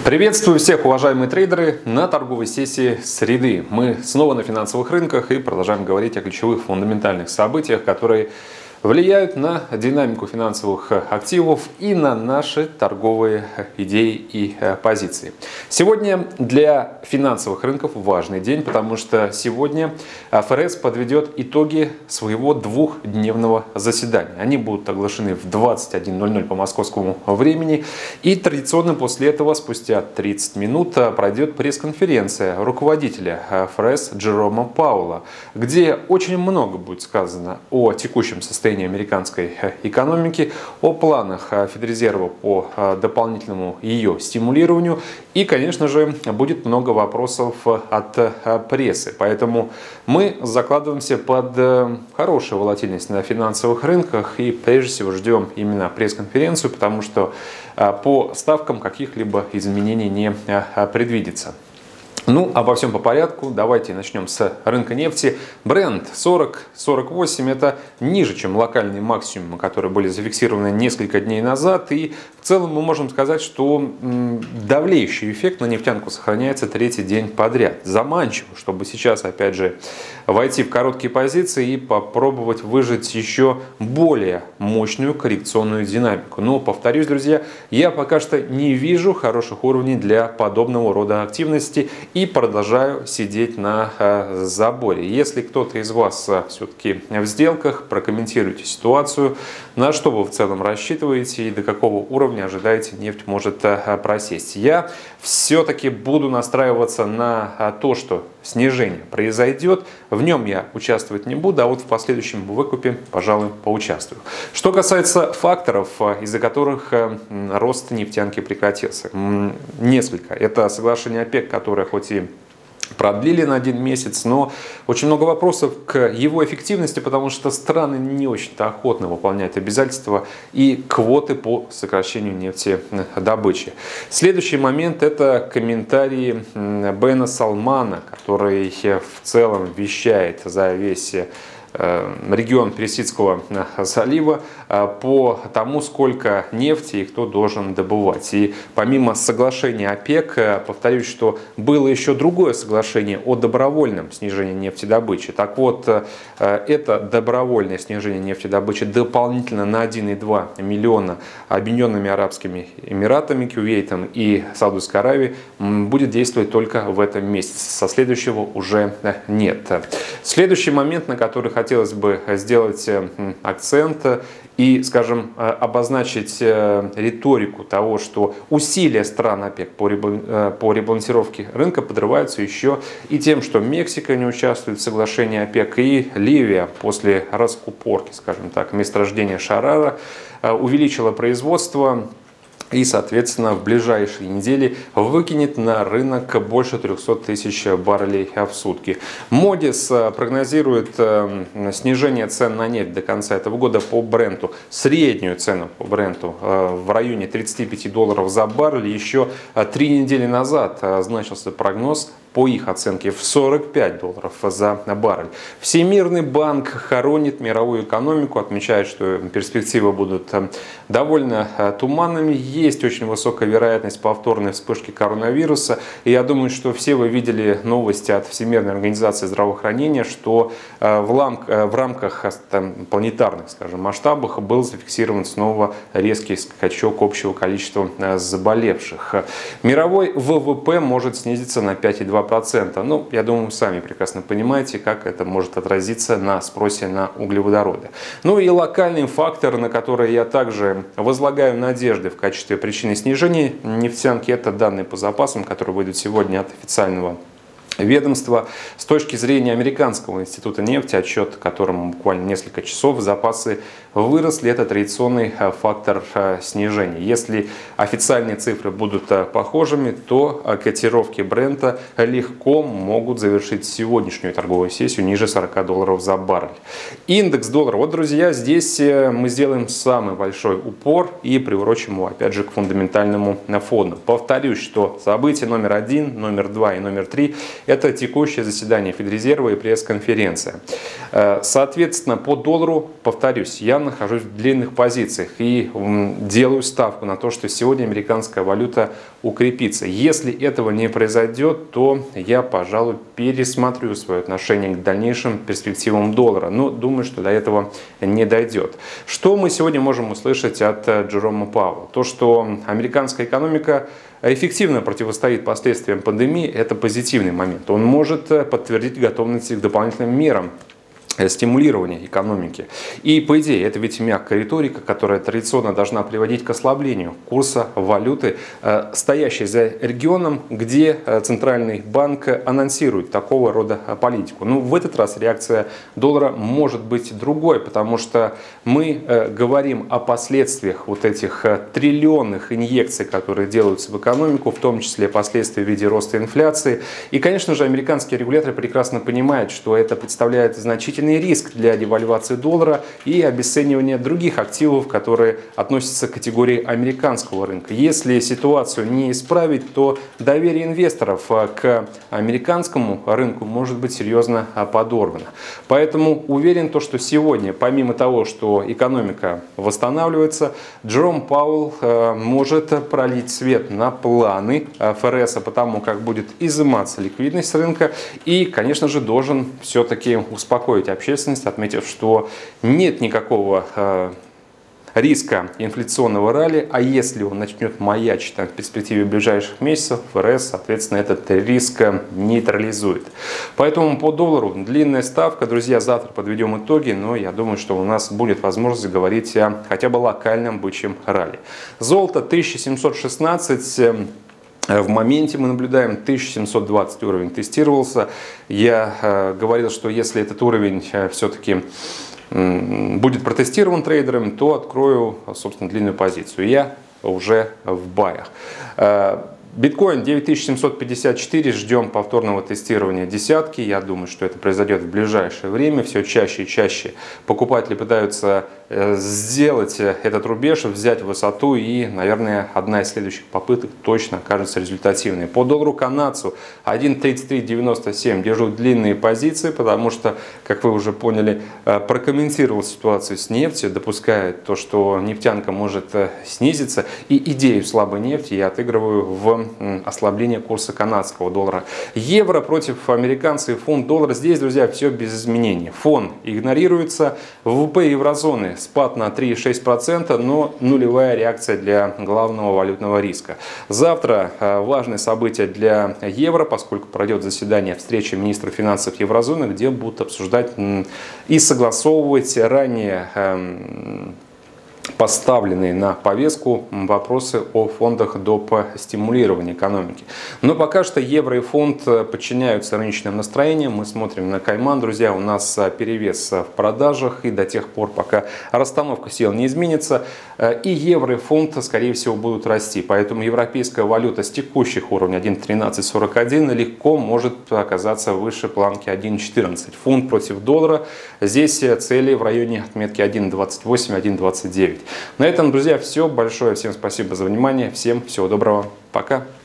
Приветствую всех, уважаемые трейдеры, на торговой сессии среды. Мы снова на финансовых рынках и продолжаем говорить о ключевых фундаментальных событиях, которые влияют на динамику финансовых активов и на наши торговые идеи и позиции. Сегодня для финансовых рынков важный день, потому что сегодня ФРС подведет итоги своего двухдневного заседания. Они будут оглашены в 21:00 по московскому времени. И традиционно после этого, спустя 30 минут, пройдет пресс-конференция руководителя ФРС Джерома Пауэлла, где очень много будет сказано о текущем состоянии американской экономики, о планах Федрезерва по дополнительному ее стимулированию. И, конечно же, будет много вопросов от прессы. Поэтому мы закладываемся под хорошую волатильность на финансовых рынках и прежде всего ждем именно пресс-конференцию, потому что по ставкам каких-либо изменений не предвидится. Ну, обо всем по порядку. Давайте начнем с рынка нефти. Brent 40-48 – это ниже, чем локальные максимумы, которые были зафиксированы несколько дней назад. И в целом мы можем сказать, что давлеющий эффект на нефтянку сохраняется третий день подряд. Заманчиво, чтобы сейчас, опять же, войти в короткие позиции и попробовать выжать еще более мощную коррекционную динамику. Но, повторюсь, друзья, я пока что не вижу хороших уровней для подобного рода активности и продолжаю сидеть на заборе. Если кто-то из вас все-таки в сделках, прокомментируйте ситуацию, на что вы в целом рассчитываете и до какого уровня ожидаете нефть может просесть. Я все-таки буду настраиваться на то, что снижение произойдет. В нем я участвовать не буду, а вот в последующем выкупе, пожалуй, поучаствую. Что касается факторов, из-за которых рост нефтянки прекратился. Несколько. Это соглашение ОПЕК, которое хоть и продлили на 1 месяц, но очень много вопросов к его эффективности, потому что страны не очень-то охотно выполняют обязательства и квоты по сокращению нефтедобычи. Следующий момент – это комментарии Бена Салмана, который в целом вещает за весь регион Персидского залива по тому, сколько нефти и кто должен добывать. И помимо соглашения ОПЕК, повторюсь, что было еще другое соглашение о добровольном снижении нефтедобычи. Так вот, это добровольное снижение нефтедобычи дополнительно на 1,2 миллиона Объединенными Арабскими Эмиратами, Кувейтом и Саудовской Аравией будет действовать только в этом месяце. Со следующего уже нет. Следующий момент, на который хотелось бы сделать акцент и, скажем, обозначить риторику того, что усилия стран ОПЕК по ребалансировке рынка подрываются еще и тем, что Мексика не участвует в соглашении ОПЕК, и Ливия после раскупорки, скажем так, месторождения Шарара увеличила производство и, соответственно, в ближайшие недели выкинет на рынок больше 300 тысяч баррелей в сутки. Модис прогнозирует снижение цен на нефть до конца этого года по Бренту. Среднюю цену по Бренту в районе $35 за баррель. Еще 3 недели назад значился прогноз по их оценке в $45 за баррель. Всемирный банк хоронит мировую экономику, отмечает, что перспективы будут довольно туманными. Есть очень высокая вероятность повторной вспышки коронавируса. И я думаю, что все вы видели новости от Всемирной организации здравоохранения, что в рамках планетарных, скажем, масштабах был зафиксирован снова резкий скачок общего количества заболевших. Мировой ВВП может снизиться на 5,2%. Ну, я думаю, вы сами прекрасно понимаете, как это может отразиться на спросе на углеводороды. Ну и локальный фактор, на который я также возлагаю надежды в качестве причины снижения нефтянки, это данные по запасам, которые выйдут сегодня от официального ведомства. С точки зрения Американского института нефти, отчет которому буквально несколько часов, запасы выросли. Это традиционный фактор снижения. Если официальные цифры будут похожими, то котировки Брента легко могут завершить сегодняшнюю торговую сессию ниже $40 за баррель. Индекс доллара. Вот, друзья, здесь мы сделаем самый большой упор и приурочим его, опять же, к фундаментальному фону. Повторюсь, что событие номер 1, номер 2 и номер 3 Это текущее заседание Федрезерва и пресс-конференция. Соответственно, по доллару, повторюсь, я нахожусь в длинных позициях и делаю ставку на то, что сегодня американская валюта укрепится. Если этого не произойдет, то я, пожалуй, пересмотрю свое отношение к дальнейшим перспективам доллара. Но думаю, что до этого не дойдет. Что мы сегодня можем услышать от Джерома Пауэлла? То, что американская экономика эффективно противостоит последствиям пандемии, это позитивный момент. Он может подтвердить готовность к дополнительным мерам стимулирования экономики. И, по идее, это ведь мягкая риторика, которая традиционно должна приводить к ослаблению курса валюты, стоящей за регионом, где Центральный банк анонсирует такого рода политику. Но в этот раз реакция доллара может быть другой, потому что мы говорим о последствиях вот этих триллионных инъекций, которые делаются в экономику, в том числе последствия в виде роста инфляции. И, конечно же, американские регуляторы прекрасно понимают, что это представляет значительный риск для девальвации доллара и обесценивания других активов, которые относятся к категории американского рынка. Если ситуацию не исправить, то доверие инвесторов к американскому рынку может быть серьезно подорвано. Поэтому уверен, что сегодня, помимо того, что экономика восстанавливается, Джером Пауэлл может пролить свет на планы ФРС по тому, как будет изыматься ликвидность рынка, и, конечно же, должен все-таки успокоить общественность, отметив, что нет никакого риска инфляционного ралли, а если он начнет маячить в перспективе ближайших месяцев, ФРС, соответственно, этот риск нейтрализует. Поэтому по доллару длинная ставка. Друзья, завтра подведем итоги, но я думаю, что у нас будет возможность говорить о хотя бы локальном бычьем ралли. Золото 1716. В моменте мы наблюдаем 1720 уровень тестировался. Я говорил, что если этот уровень все-таки будет протестирован трейдерами, то открою, собственно, длинную позицию. Я уже в баях. Биткоин 9754, ждем повторного тестирования десятки. Я думаю, что это произойдет в ближайшее время. Все чаще и чаще покупатели пытаются сделать этот рубеж, взять высоту, и, наверное, одна из следующих попыток точно окажется результативной. По доллару канадцу 1.3397 держу длинные позиции, потому что, как вы уже поняли, прокомментировал ситуацию с нефтью, допускает то, что нефтянка может снизиться, и идею слабой нефти я отыгрываю в ослабление курса канадского доллара. Евро против американца и фунт доллара. Здесь, друзья, все без изменений. Фон игнорируется. ВВП еврозоны спад на 3,6%, но нулевая реакция для главного валютного риска. Завтра важное событие для евро, поскольку пройдет заседание встречи министров финансов еврозоны, где будут обсуждать и согласовывать ранее поставленные на повестку вопросы о фондах доп. Стимулирования экономики. Но пока что евро и фунт подчиняются рыночным настроениям. Мы смотрим на Кайман, друзья, у нас перевес в продажах, и до тех пор, пока расстановка сил не изменится, и евро и фунт, скорее всего, будут расти. Поэтому европейская валюта с текущих уровней 1.1341 легко может оказаться выше планки 1.14. Фунт против доллара. Здесь цели в районе отметки 1.28, 1.29. На этом, друзья, все. Большое всем спасибо за внимание. Всем всего доброго. Пока.